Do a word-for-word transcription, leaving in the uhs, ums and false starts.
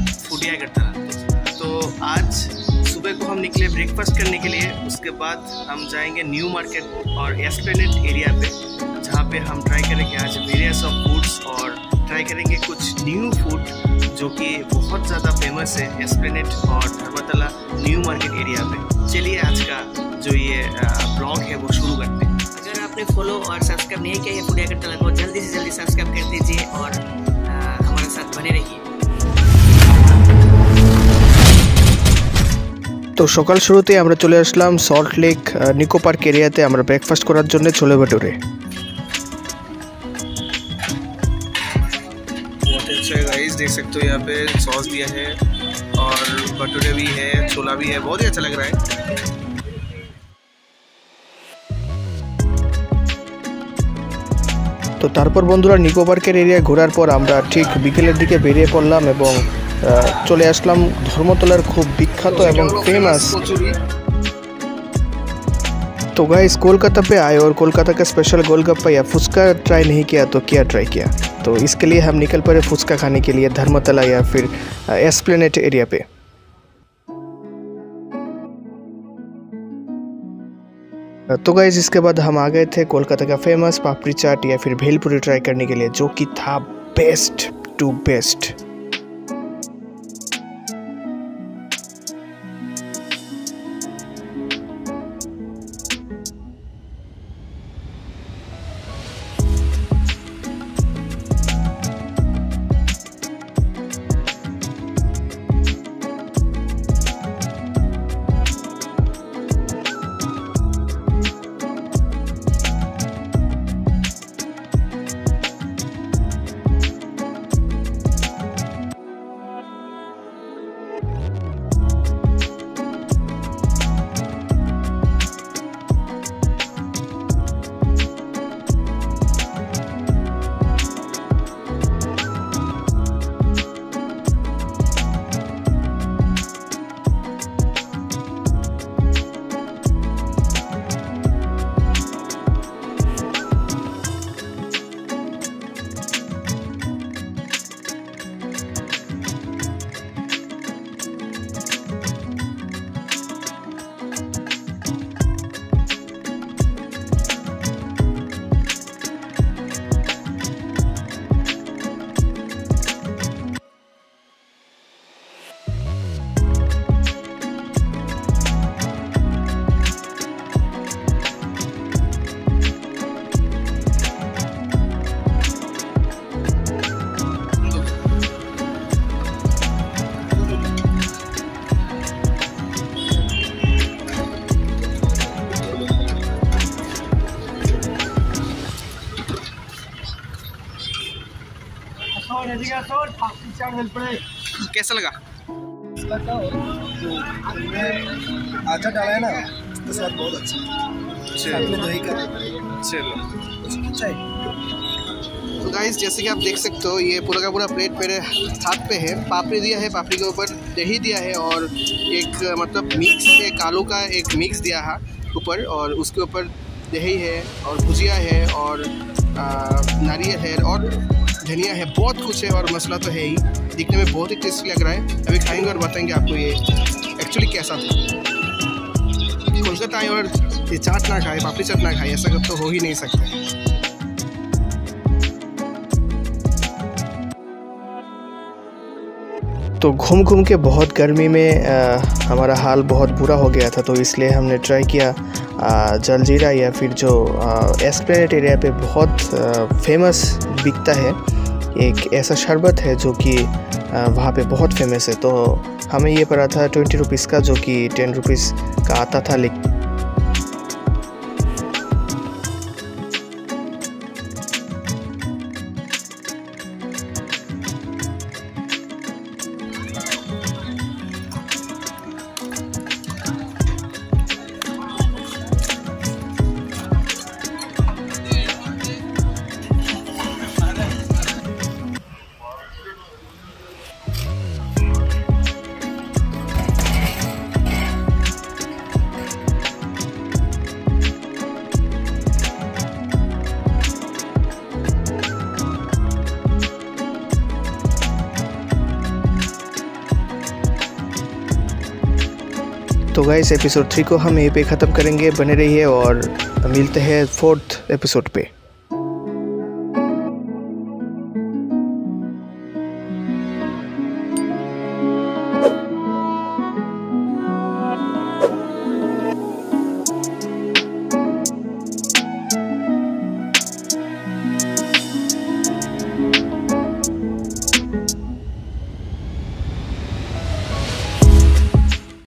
Foodie Agartala. तो आज सुबह को हम निकले ब्रेकफास्ट करने के लिए, उसके बाद हम जाएंगे न्यू मार्केट और एस्प्लेनेड एरिया पे, जहाँ पे हम ट्राई करेंगे आज वेरियस ऑफ फूड्स और ट्राई करेंगे कुछ न्यू फूड जो कि बहुत ज़्यादा फेमस है एस्प्लेनेड और धर्मतला न्यू मार्केट एरिया पे। चलिए आज का जो ये ब्लॉग है वो शुरू करते हैं। अगर आपने फॉलो और सब्सक्राइब नहीं किया है फूडी अगरतला को, जल्दी से जल्दी सब्सक्राइब कर दीजिए और आ, हमारे साथ बने रहिए। तो सकाल शुरूते আমরা চলে আসলাম সল্ট লেক নিকো পার্ক এরিয়াতে আমরা ব্রেকফাস্ট করার জন্য छोले भटूरे। बहुत अच्छा है गाइस, देख सकते हो यहाँ पे सॉस दिया है और भटूरे भी है, छोला भी है, बहुत ही अच्छा लग रहा है। তো তারপর বন্ধুরা নিকো পার্কের এরিয়া ঘোরার পর আমরা ঠিক বিকেলের দিকে বেরিয়ে পড়লাম এবং চলে আসলাম ধর্মতলার খুব বিখ্যাত এবং फेमस। तो गाइस कोलकाता पे आए और कोलकाता का स्पेशल गोलगप्पा या फुचका ट्राई नहीं किया तो क्या ट्राई किया, तो इसके लिए हम निकल पड़े फुचका खाने के लिए धर्मतला या फिर एस्प्लेनेड एरिया पे। तो गाइस इसके बाद हम आ गए थे कोलकाता का फेमस पापड़ी चाट या फिर भेलपुरी ट्राई करने के लिए, जो कि था बेस्ट टू बेस्ट। कैसा लगा? आटा डाला है ना तो स्वाद बहुत अच्छा है। दही का चलो अच्छा है। तो गाइस जैसे कि आप देख सकते हो ये पूरा का पूरा प्लेट मेरे हाथ पे है। पापड़ी दिया है, पापड़ी के ऊपर दही दिया है और एक मतलब मिक्स है, कालू का एक मिक्स दिया है ऊपर, और उसके ऊपर दही है और भुजिया है और नारियल है और धनिया है, बहुत कुछ है और मसाला तो है ही। दिखने में बहुत ही टेस्टी लग रहा है। अभी खाएंगे और बताएंगे आपको ये एक्चुअली कैसा था। कोलकाता आए और ये चाट ना खाए, पापड़ी चाट ना खाए, ऐसा तो हो ही नहीं सकता। तो घूम घूम के बहुत गर्मी में आ, हमारा हाल बहुत बुरा हो गया था, तो इसलिए हमने ट्राई किया आ, जलजीरा या फिर जो एस्प्लेनेड एरिया पे बहुत आ, फेमस बिकता है एक ऐसा शरबत है जो कि वहाँ पे बहुत फेमस है। तो हमें ये पड़ा था ट्वेंटी रुपीज़ का, जो कि टेन रुपीज़ का आता था। लेकिन तो गाइस एपिसोड थ्री को हम यहीं पे ख़त्म करेंगे, बने रहिए और मिलते हैं फोर्थ एपिसोड पे।